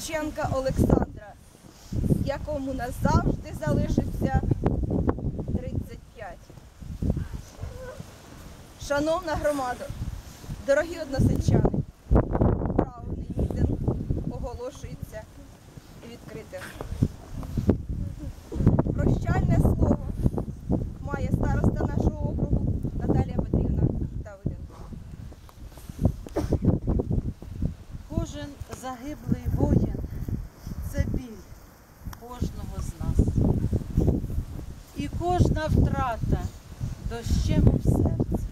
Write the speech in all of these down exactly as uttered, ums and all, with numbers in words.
Шевченка Олександра, якому назавжди залишиться тридцять п'ять. Шановна громада, дорогі односельчани, правильний мітинг оголошується відкритим. Прощальне слово має староста нашого округу Наталія Петрівна Давиденко. Кожен загиблий воїн – це біль кожного з нас. І кожна втрата дощем в серці.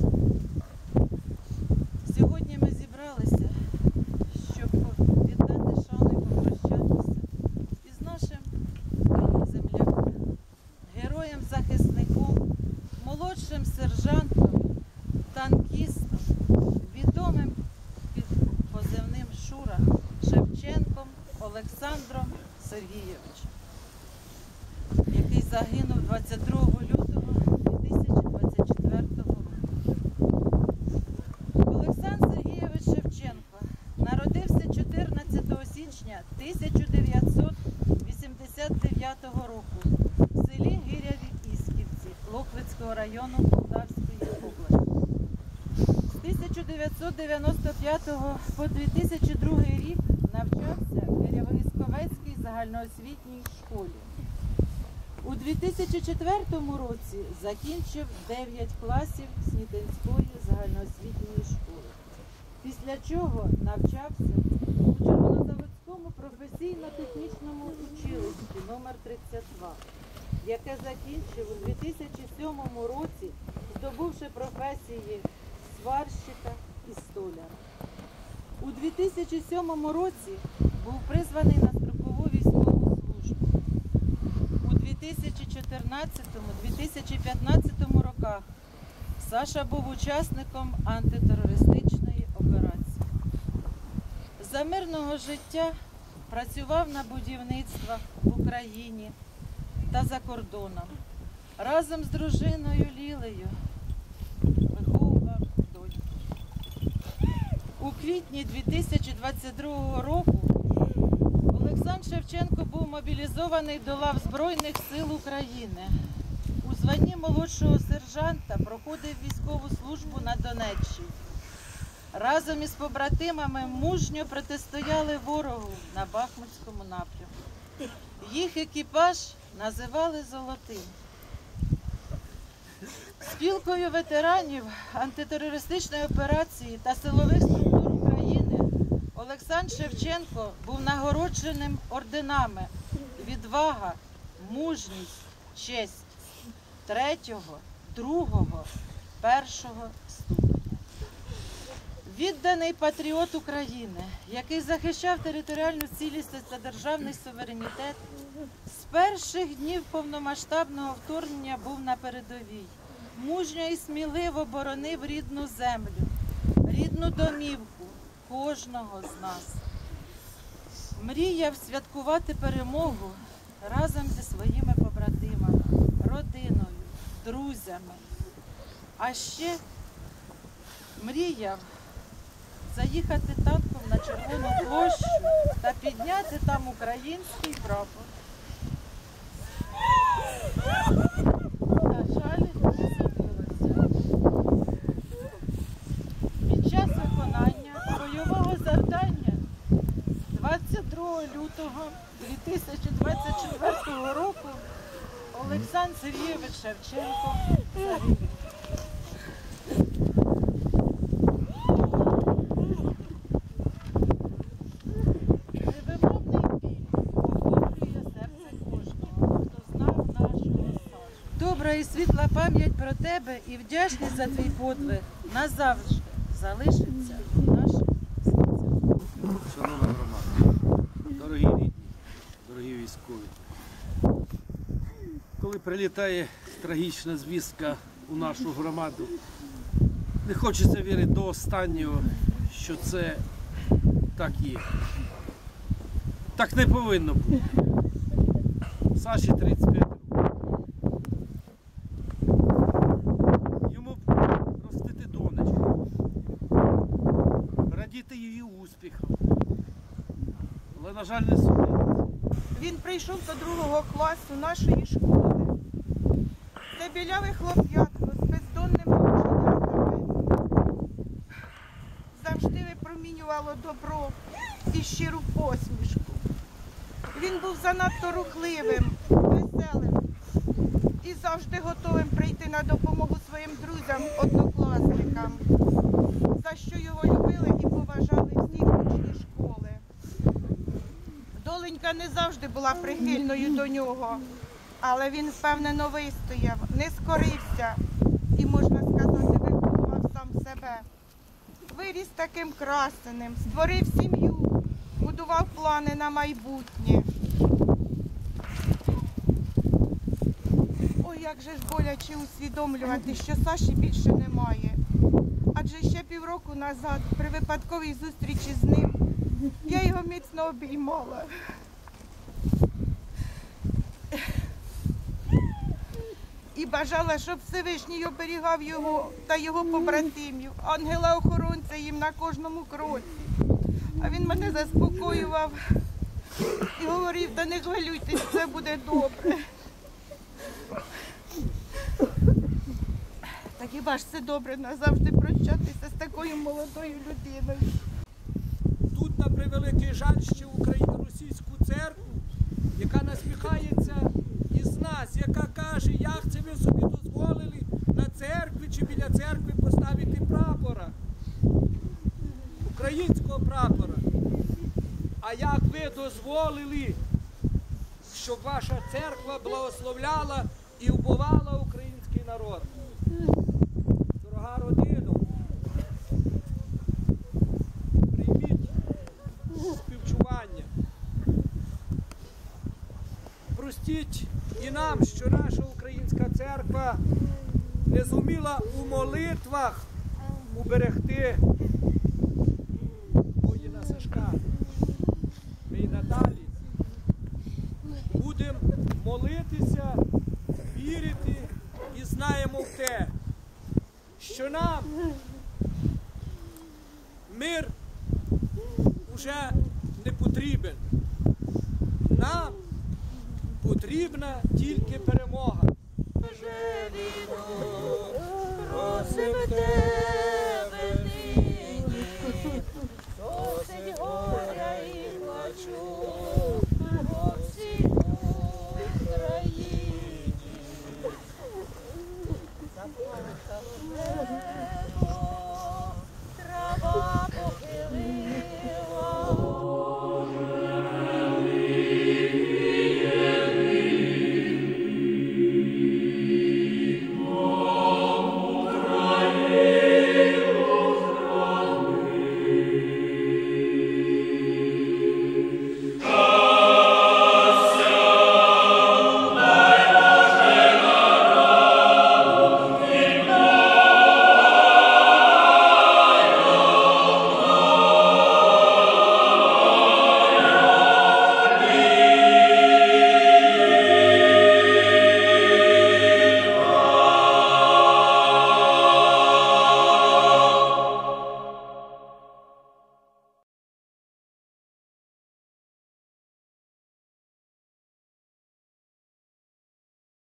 Сьогодні ми зібралися, щоб віддати шану і попрощатися із нашим земляком, героєм-захисником, молодшим сержантом, танкістом, відомим під позивним Шура Шевченком Олександром Сергійовичем, який загинув двадцять другого лютого дві тисячі двадцять четвертого року. Олександр Сергійович Шевченко народився чотирнадцятого січня тисяча дев'ятсот вісімдесят дев'ятого року в селі Гиряві-Ісківці Лохвицького району Полтавської області. З тисяча дев'ятсот дев'яносто п'ятого по дві тисячі другий рік навчався в Гиряво-Військовецькій загальноосвітній школі. У дві тисячі четвертому році закінчив дев'ять класів Снітинської загальноосвітньої школи, після чого навчався у Червонозаводському професійно-технічному училищі номер тридцять два, яке закінчив у дві тисячі сьомому році, здобувши професії сварщика і столяра. У дві тисячі сьомому році був призваний на строкову військову службу. У дві тисячі чотирнадцятому - дві тисячі п'ятнадцятому роках Саша був учасником антитерористичної операції. За мирного життя працював на будівництвах в Україні та за кордоном. Разом з дружиною Лілею виховував доньку. У квітні дві тисячі двадцять другого року Олександр Шевченко був мобілізований до лав Збройних сил України. У званні молодшого сержанта проходив військову службу на Донеччині. Разом із побратимами мужньо протистояли ворогу на Бахмутському напрямку. Їх екіпаж називали «Золотим». Спілкою ветеранів антитерористичної операції та силових структур України Олександр Шевченко був нагородженим орденами «Відвага», «Мужність», «Честь» третього, другого, першого ступеня. Відданий патріот України, який захищав територіальну цілісність та державний суверенітет, з перших днів повномасштабного вторгнення був на передовій. Мужньо і сміливо боронив рідну землю, рідну домівку кожного з нас. Мріяв святкувати перемогу разом зі своїми побратимами, родиною, друзями. А ще мріяв заїхати танком на Червону площу та підняти там український прапор. На жаль, не судилося. Під час виконання бойового завдання двадцять другого лютого дві тисячі двадцять четвертого року Олександр Сергійович Шевченко загинув. Добра і світла пам'ять про тебе і вдячність за твій подвиг назавжди залишиться в наших серцях. Шановна громада, дорогі рідні, дорогі військові, коли прилітає трагічна звістка у нашу громаду, не хочеться вірити до останнього, що це так є. Так не повинно бути. Саші тридцять п'ять років. Йому б ростити донечку, радіти її успіхам. Але, на жаль, не судить. Він прийшов до другого класу нашої школи. Це біляве хлоп'ятко з бездонними оченятами. Завжди випромінювало добро і щиру посмішку. Він був занадто рухливим, веселим і завжди готовим прийти на допомогу своїм друзям-однокласникам, за що його любили і поважали всі учні школи. Доленька не завжди була прихильною до нього, але він впевнено вистояв, не скорився і, можна сказати, виховував сам себе. Виріс таким красеним, створив сім'ю, будував плани на майбутнє. Ой, як же ж боляче усвідомлювати, що Саші більше немає. Адже ще півроку назад, при випадковій зустрічі з ним, я його міцно обіймала. І бажала, щоб Всевишній оберігав його та його побратимів, ангела-охоронця їм на кожному кроці. А він мене заспокоював і говорив: та не хвилюйтесь, все буде добре. Так хіба ж це добре назавжди прощатися з такою молодою людиною? Тут, на превеликий жаль, ще Україну, російську церкву, яка насміхається із нас, яка каже, як це ви собі дозволили на церкві чи біля церкви поставити прапора, українського прапора. А як ви дозволили, щоб ваша церква благословляла і убивала український народ? Дорога родина, прийміть співчування. Простіть і нам, що наша українська церква не зуміла у молитвах уберегти воїна Сашка. Ми й надалі будемо молитися, вірити і знаємо в те, що нам мир уже не потрібен. Нам потрібна тільки перемога. Просимо